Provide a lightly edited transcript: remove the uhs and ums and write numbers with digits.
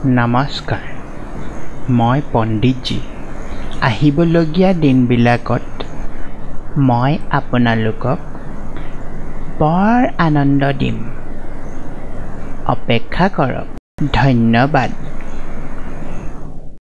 নমস্কাৰ মই পণ্ডিতজী আহিবলগীয়া দিনবিলাকত মই আপোনালোকক বৰ আনন্দ দিম অপেক্ষা কৰক ধন্যবাদ।